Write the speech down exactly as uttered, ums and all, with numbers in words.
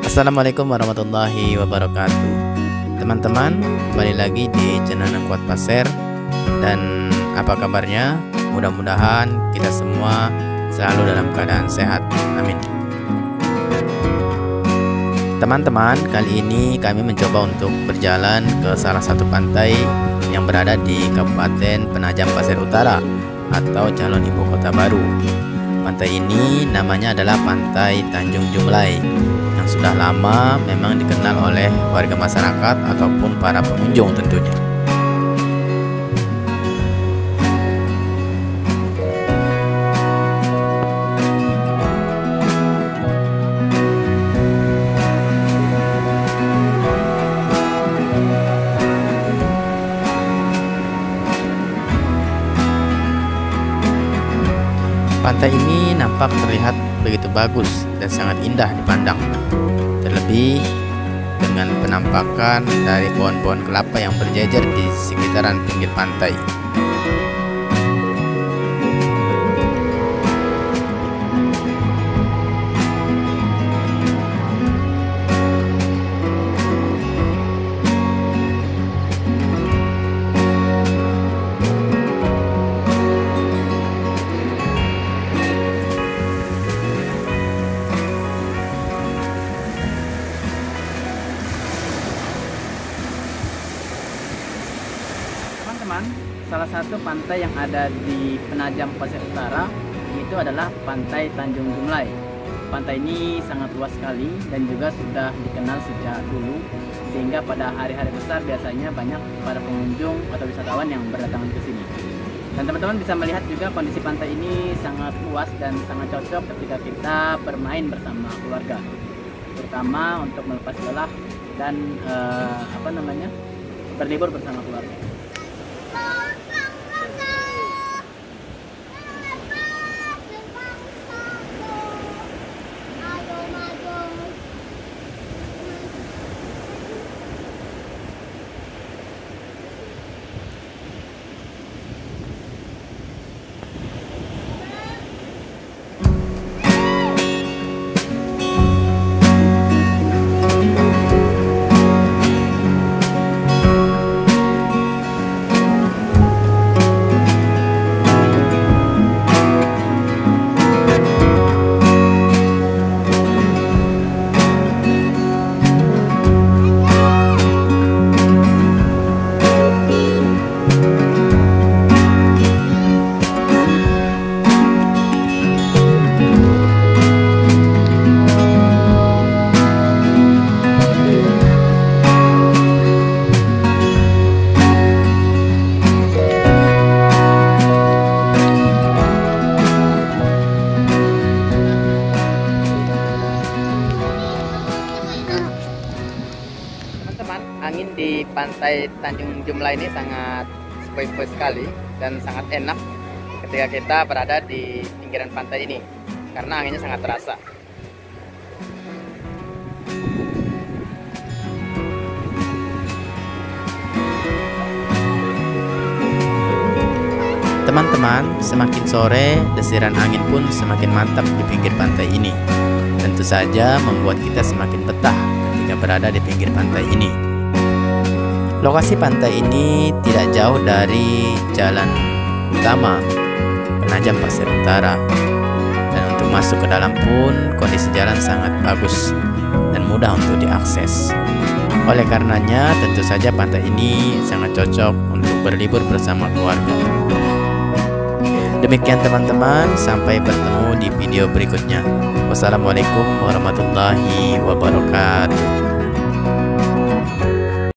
Assalamualaikum warahmatullahi wabarakatuh. Teman-teman, kembali lagi di channel Kuat Pasir. Dan apa kabarnya? Mudah-mudahan kita semua selalu dalam keadaan sehat. Amin. Teman-teman, kali ini kami mencoba untuk berjalan ke salah satu pantai yang berada di Kabupaten Penajam Pasir Utara atau calon ibu kota baru. Pantai ini namanya adalah Pantai Tanjung Jumlai, yang sudah lama memang dikenal oleh warga masyarakat ataupun para pengunjung tentunya. Pantai ini nampak terlihat begitu bagus dan sangat indah dipandang, terlebih dengan penampakan dari pohon-pohon kelapa yang berjejer di sekitaran pinggir pantai. Teman-teman, salah satu pantai yang ada di Penajam Pasir Utara itu adalah Pantai Tanjung Jumlai. Pantai ini sangat luas sekali dan juga sudah dikenal sejak dulu, sehingga pada hari-hari besar biasanya banyak para pengunjung atau wisatawan yang berdatangan ke sini. Dan teman-teman bisa melihat juga kondisi pantai ini sangat luas dan sangat cocok ketika kita bermain bersama keluarga, terutama untuk melepas lelah dan eh, apa namanya berlibur bersama keluarga. Angin di Pantai Tanjung Jumlai ini sangat sepoi-sepoi sekali dan sangat enak ketika kita berada di pinggiran pantai ini karena anginnya sangat terasa. Teman-teman, semakin sore desiran angin pun semakin mantap di pinggir pantai ini. Tentu saja membuat kita semakin betah ketika berada di pinggir pantai ini. Lokasi pantai ini tidak jauh dari jalan utama Penajam Pasir Utara, dan untuk masuk ke dalam pun kondisi jalan sangat bagus dan mudah untuk diakses. Oleh karenanya tentu saja pantai ini sangat cocok untuk berlibur bersama keluarga. Demikian teman-teman, sampai bertemu di video berikutnya. Wassalamualaikum warahmatullahi wabarakatuh.